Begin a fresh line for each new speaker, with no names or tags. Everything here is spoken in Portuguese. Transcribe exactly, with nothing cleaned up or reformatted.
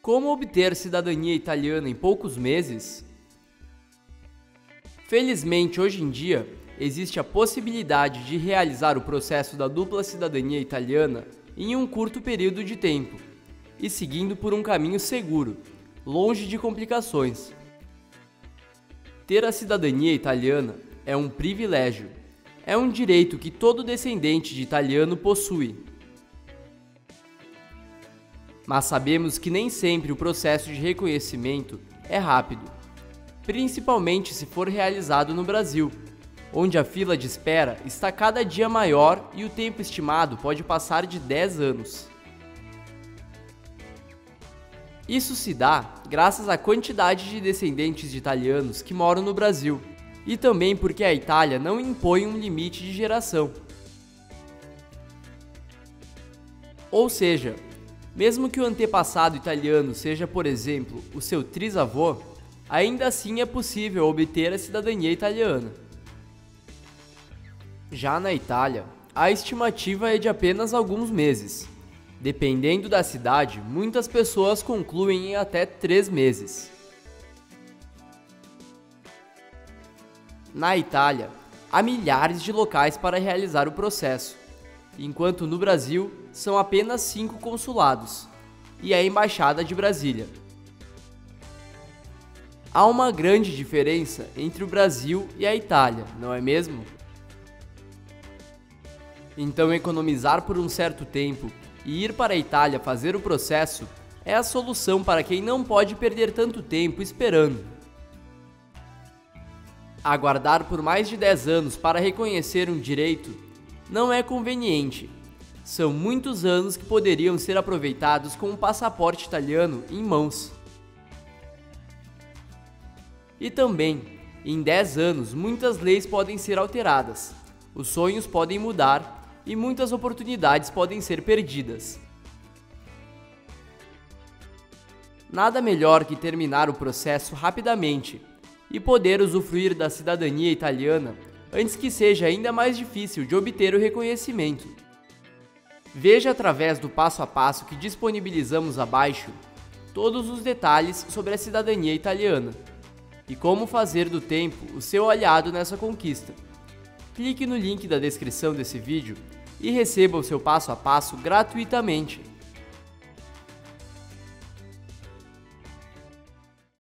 Como obter cidadania italiana em poucos meses? Felizmente, hoje em dia, existe a possibilidade de realizar o processo da dupla cidadania italiana em um curto período de tempo e seguindo por um caminho seguro, longe de complicações. Ter a cidadania italiana é um privilégio. É um direito que todo descendente de italiano possui. Mas sabemos que nem sempre o processo de reconhecimento é rápido, principalmente se for realizado no Brasil, onde a fila de espera está cada dia maior e o tempo estimado pode passar de dez anos. Isso se dá graças à quantidade de descendentes de italianos que moram no Brasil, e também porque a Itália não impõe um limite de geração. Ou seja, mesmo que o antepassado italiano seja, por exemplo, o seu trisavô, ainda assim é possível obter a cidadania italiana. Já na Itália, a estimativa é de apenas alguns meses. Dependendo da cidade, muitas pessoas concluem em até três meses. Na Itália, há milhares de locais para realizar o processo, enquanto no Brasil são apenas cinco consulados e a Embaixada de Brasília. Há uma grande diferença entre o Brasil e a Itália, não é mesmo? Então, economizar por um certo tempo e ir para a Itália fazer o processo é a solução para quem não pode perder tanto tempo esperando. Aguardar por mais de dez anos para reconhecer um direito não é conveniente. São muitos anos que poderiam ser aproveitados com um passaporte italiano em mãos. E também, em dez anos, muitas leis podem ser alteradas, os sonhos podem mudar e muitas oportunidades podem ser perdidas. Nada melhor que terminar o processo rapidamente e poder usufruir da cidadania italiana antes que seja ainda mais difícil de obter o reconhecimento. Veja através do passo a passo que disponibilizamos abaixo todos os detalhes sobre a cidadania italiana e como fazer do tempo o seu aliado nessa conquista. Clique no link da descrição desse vídeo e receba o seu passo a passo gratuitamente.